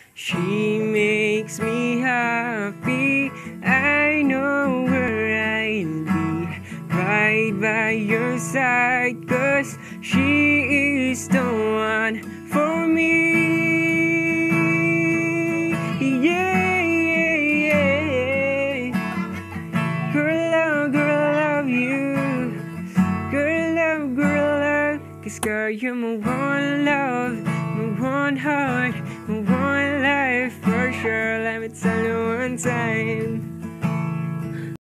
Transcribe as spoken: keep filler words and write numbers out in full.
She makes me happy. I know where I'll be, right by your side, 'cause she is the one for me. Yeah, yeah, yeah. Girl, love, girl, love you. Girl, love, girl, love. 'Cause girl, you're my one love, my one heart, my one life. For sure, let me tell you one time.